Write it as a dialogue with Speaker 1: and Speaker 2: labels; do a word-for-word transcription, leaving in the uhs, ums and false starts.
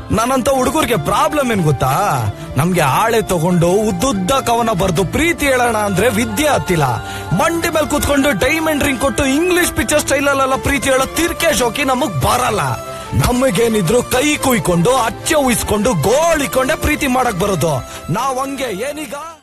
Speaker 1: ನಾನಂತ ಹುಡುಗರಿಗೆ ಪ್ರಾಬ್ಲಮ್ ಏನ್ ಗೊತ್ತಾ, ನಮ್ಗೆ ಆಳೆ ತಗೊಂಡು ಉದ್ದುದ್ದ ಕವನ ಬರ್ದು ಪ್ರೀತಿ ಹೇಳೋಣ ಅಂದ್ರೆ ವಿದ್ಯೆ ಹತ್ತಿಲ್ಲ. ಮಂಡಿ ಮೇಲೆ ಕೂತ್ಕೊಂಡು ಡೈಮಂಡ್ ರಿಂಗ್ ಕೊಟ್ಟು ಇಂಗ್ಲಿಷ್ ಪಿಕ್ಚರ್ ಸ್ಟೈಲ್ ಅಲ್ಲೆಲ್ಲ ಪ್ರೀತಿ ಹೇಳೋ ತಿರ್ಕೆ ಶೋಕಿ ನಮಗ್ ಬರಲ್ಲ. ನಮಗೇನಿದ್ರು ಕೈ ಕುಯ್ಕೊಂಡು ಅಚ್ಚೆ ಉಯಿಸ್ಕೊಂಡು ಗೋಳಿಕೊಂಡೆ ಪ್ರೀತಿ ಮಾಡಕ್ ಬರೋದು. ನಾವ್ ಹಂಗೆ ಏನೀಗ